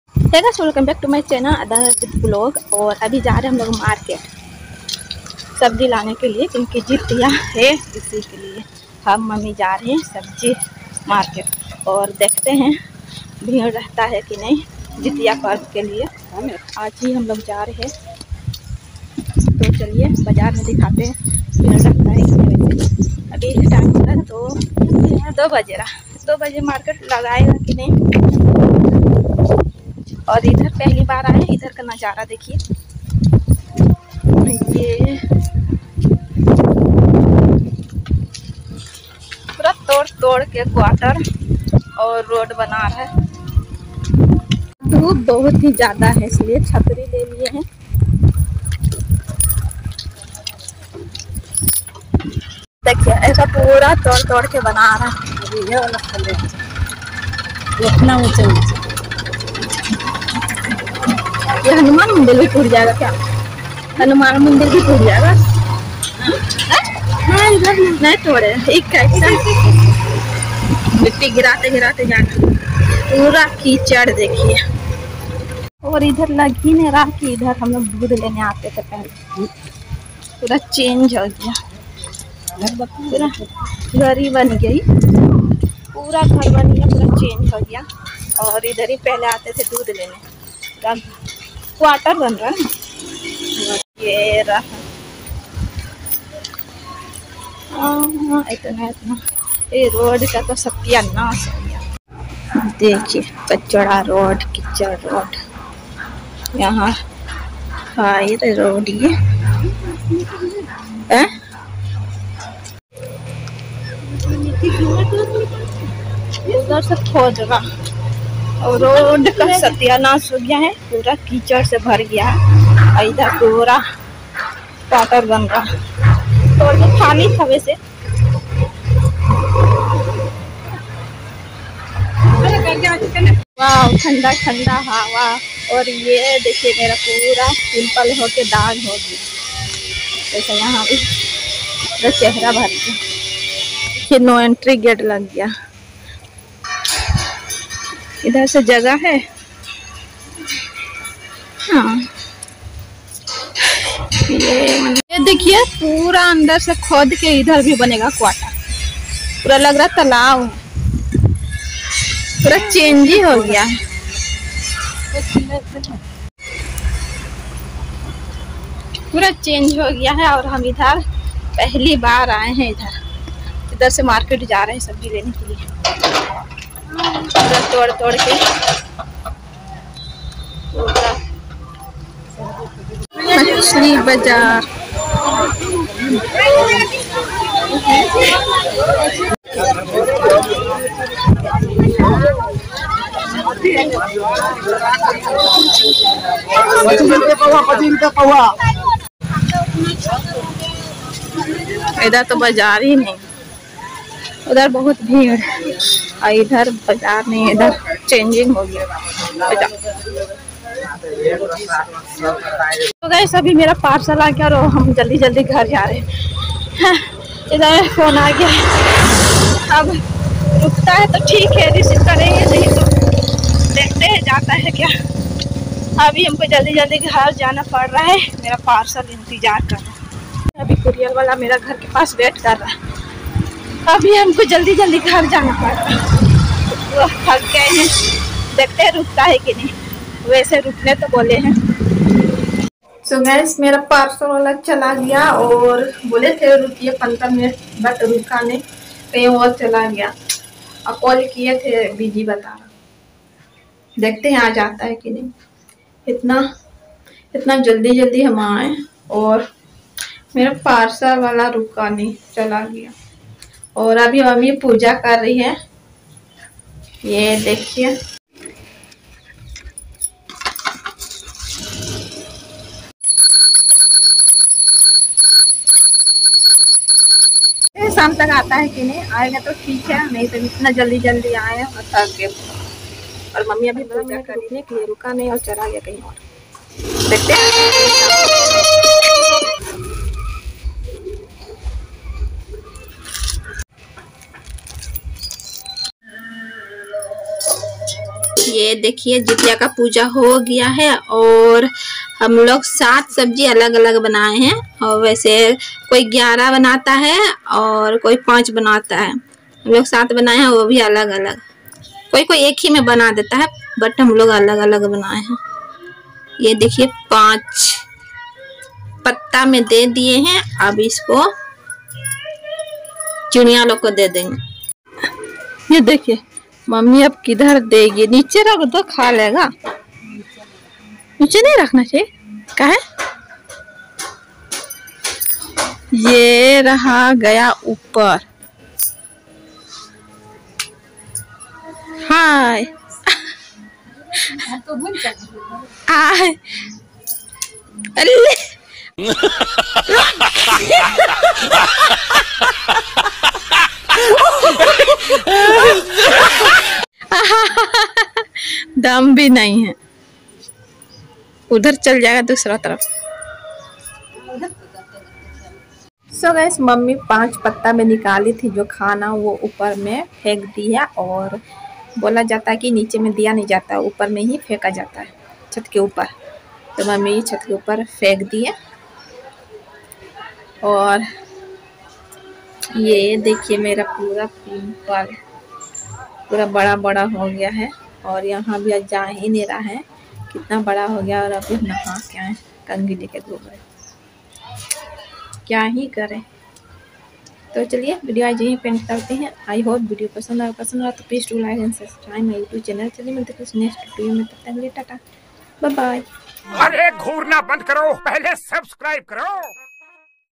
Hey guys, welcome back to my channel other blog. और अभी जा रहे हैं हम लोग मार्केट सब्जी लाने के लिए, क्योंकि जितिया है, इसी के लिए हम मम्मी जा रहे हैं सब्जी मार्केट। और देखते हैं भीड़ रहता है कि नहीं जितिया पर्व के लिए। आज ही हम लोग जा रहे हैं, तो चलिए बाजार में दिखाते हैं भीड़ रहता है कि नहीं। अभी टाइम हो रहा है तो 2 बजे मार्केट लगाएगा कि नहीं। और इधर पहली बार आए, इधर का नज़ारा देखिए। ये पूरा तोड़ तोड़ के क्वार्टर और रोड बना रहा है। धूप बहुत ही ज़्यादा है, इसलिए छतरी ले लिए हैं। देखिए ऐसा पूरा तोड़ तोड़ के बना रहा है। ये वाला इतना ऊंचे ऊंचे, ये हनुमान मंदिर भी टूट जाएगा क्या? हनुमान मंदिर भी टूट जाएगा। हाँ, इधर नहीं तोड़े, ठीक है। मिट्टी गिराते गिराते जाना, पूरा कीचड़ देखिए। और इधर लग ही नहीं रहा कि इधर हम लोग दूध लेने आते थे पहले। पूरा चेंज हो गया, पूरा घर ही बन गई, पूरा घर बन गया, पूरा चेंज हो गया। और इधर ही पहले आते थे दूध लेने, क्वार्टर बन रहा है। ये रहा इतना ये रोड का तो सत्यानाश हो गया। देखिए कचड़ा रोड, कीचड़ रोड, यहाँ फायर रोड। ये उधर से खोद रहा और रोड का सत्यानाश हो गया है, पूरा कीचड़ से भर गया है। इधर पूरा क्वार्टर बन रहा और तो खाली था वैसे। वाह, ठंडा ठंडा हवा। और ये देखिए मेरा पूरा पिंपल होके दाग हो गया, जैसे यहाँ भी पूरा चेहरा भर गया। देखिए नो एंट्री गेट लग गया, इधर से जगह है। हाँ, ये देखिए पूरा अंदर से खोद के इधर भी बनेगा क्वार्टर। पूरा लग रहा तालाब, पूरा चेंज ही हो गया है। पूरा चेंज हो गया है। और हम इधर पहली बार आए हैं, इधर से मार्केट जा रहे हैं सब्जी लेने के लिए। पूरा तोड़ तोड़ के मछली बाजार। इधर तो बाजार ही नहीं, उधर बहुत भीड़ और इधर बाजार नहीं, इधर चेंजिंग हो गया। तो गाइस अभी मेरा पार्सल आ गया और हम जल्दी जल्दी घर जा रहे हैं। इधर फोन आ गया, अब रुकता है तो ठीक है, रिसीव करेंगे, नहीं तो देखते हैं जाता है क्या। अभी हमको जल्दी जल्दी घर जाना पड़ रहा है, मेरा पार्सल इंतजार कर रहा है। अभी कुरियर वाला मेरा घर के पास वेट कर रहा है। अभी हमको जल्दी जल्दी घर जाना पड़ रहा है, वो थक गए हैं, देखते हैं रुकता है कि नहीं। वैसे रुकने तो बोले हैं। सो गाइस मेरा पार्सल वाला चला गया और बोले थे रुकिए 15 मिनट, बट रुका नहीं, कहीं और चला गया। और कॉल किए थे, बिजी बता रहा। देखते हैं आ जाता है कि नहीं। इतना जल्दी जल्दी हम आए और मेरा पार्सल वाला रुका नहीं, चला गया। और अभी मम्मी पूजा कर रही है, ये देखिए। शाम तक आता है कि नहीं, आएगा तो ठीक है, नहीं तो इतना जल्दी जल्दी आए और थक गए। और मम्मी अभी पूजा करने के लिए रुका नहीं और चला गया कहीं और। देखते हैं। ये ये देखिए जितिया का पूजा हो गया है और हम लोग 7 सब्जी अलग अलग बनाए हैं। और वैसे कोई 11 बनाता है और कोई 5 बनाता है। हम लोग 7 बनाए हैं, वो भी अलग अलग। कोई कोई एक ही में बना देता है, बट हम लोग अलग अलग बनाए हैं। ये देखिए 5 पत्ता में दे दिए हैं। अब इसको चिड़िया लोग को दे देंगे। ये देखिए मम्मी अब किधर देगी, नीचे रख दो खा लेगा। नीचे नहीं रखना चाहिए, काहे? ये रहा गया ऊपर। हाय आय अरे दम भी नहीं है, उधर चल जाएगा दूसरा तरफ। सो गाइस मम्मी 5 पत्ता में निकाली थी जो खाना, वो ऊपर में फेंक दिया। और बोला जाता है कि नीचे में दिया नहीं जाता, ऊपर में ही फेंका जाता है, छत के ऊपर। तो मम्मी छत के ऊपर फेंक दिए। और ये देखिए मेरा पूरा पिंपल पूरा बड़ा बड़ा हो गया है। और यहाँ भी जा ही नहीं रहा है, कितना बड़ा हो गया। और अभी नहा के आए कंघी लेके घूम रहे, क्या ही करें। तो चलिए वीडियो आज यहीं पे करते हैं। आई होप वीडियो पसंद आया तो please do like and subscribe my YouTube channel. चलिए मिलते हैं नेक्स्ट वीडियो में, तब तक के लिए टाटा बाय बाय। अरे घूरना बंद करो, पहले सब्सक्राइब करो।